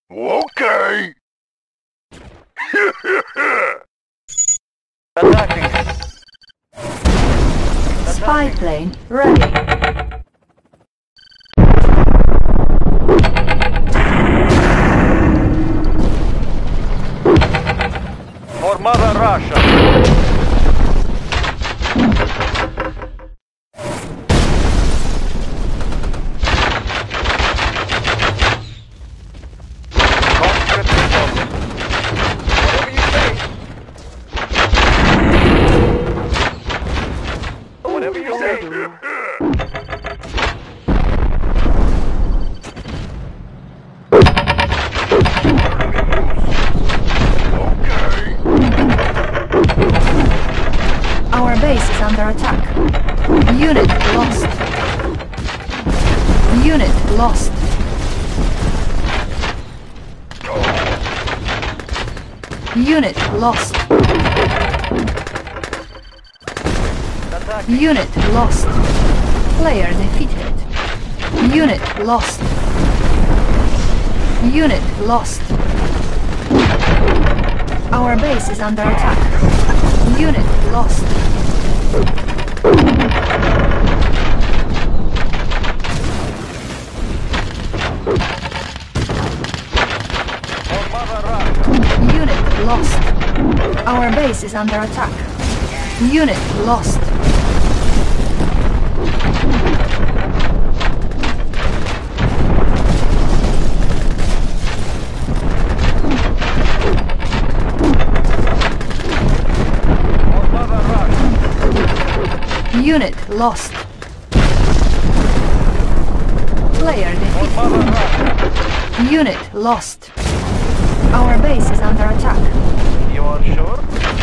Okay. Attacking. Spy plane ready. For Mother Russia. Whatever you say. Our base is under attack. Unit lost. Unit lost. Unit lost. Unit lost. Player defeated. Unit lost. Unit lost. Our base is under attack. Unit lost. Unit lost. Our base is under attack. Unit lost. Unit lost. Player defeated. Unit lost. Our base is under attack. You are sure?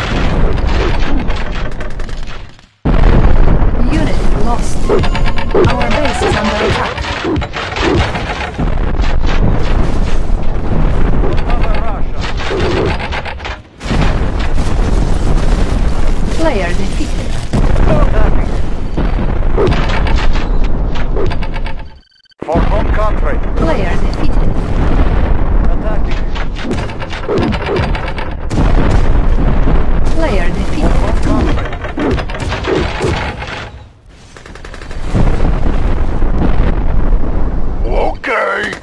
Unit lost. Our base is under attack. Mother Russia. Player defeated. Attacking. For home country. Player defeated. Attacking. Player defeated. Home country. Okay.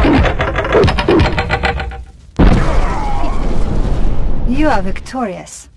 You are victorious.